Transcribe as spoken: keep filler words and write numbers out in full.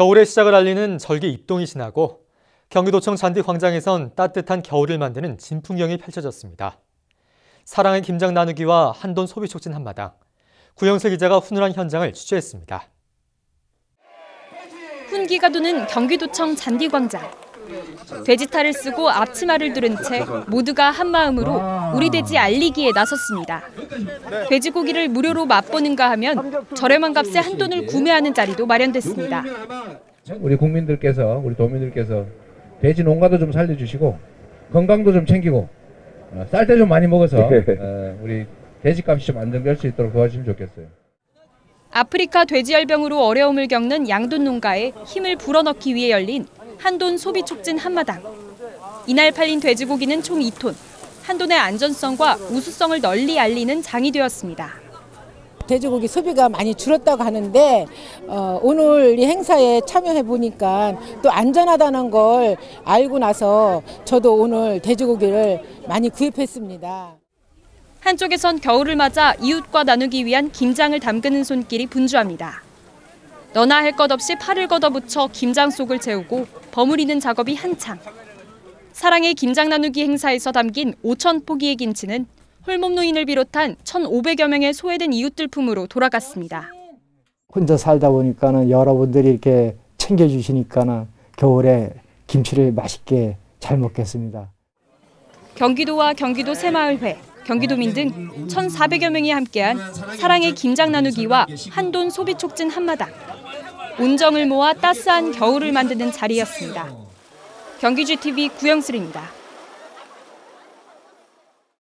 겨울의 시작을 알리는 절기 입동이 지나고 경기도청 잔디광장에선 따뜻한 겨울을 만드는 진풍경이 펼쳐졌습니다. 사랑의 김장 나누기와 한돈 소비 촉진 한마당. 구영세 기자가 훈훈한 현장을 취재했습니다. 훈기가 도는 경기도청 잔디광장. 돼지탈을 쓰고 앞치마를 두른 채 모두가 한마음으로 우리 돼지 알리기에 나섰습니다. 돼지고기를 무료로 맛보는가 하면 저렴한 값에 한돈을 구매하는 자리도 마련됐습니다. 우리 국민들께서, 우리 도민들께서 돼지 농가도 좀 살려주시고 건강도 좀 챙기고 쌀 때 좀 많이 먹어서 우리 돼지값이 좀 안정될 수 있도록 도와주시면 좋겠어요. 아프리카 돼지열병으로 어려움을 겪는 양돈 농가에 힘을 불어넣기 위해 열린 한돈 소비 촉진 한마당. 이날 팔린 돼지고기는 총 이 톤. 한돈의 안전성과 우수성을 널리 알리는 장이 되었습니다. 돼지고기 소비가 많이 줄었다고 하는데 어, 오늘 이 행사에 참여해 보니까 또 안전하다는 걸 알고 나서 저도 오늘 돼지고기를 많이 구입했습니다. 한쪽에선 겨울을 맞아 이웃과 나누기 위한 김장을 담그는 손길이 분주합니다. 너나 할 것 없이 팔을 걷어붙여 김장 속을 채우고 버무리는 작업이 한창. 사랑의 김장 나누기 행사에서 담긴 오천 포기의 김치는 홀몸 노인을 비롯한 천오백여 명의 소외된 이웃들 품으로 돌아갔습니다. 혼자 살다 보니까는 여러분들이 이렇게 챙겨주시니까는 겨울에 김치를 맛있게 잘 먹겠습니다. 경기도와 경기도 새마을회, 경기도민 등 천사백여 명이 함께한 사랑의 김장 나누기와 한돈 소비 촉진 한마당. 온정을 모아 따스한 겨울을 만드는 자리였습니다. 경기지티비 구영슬입니다.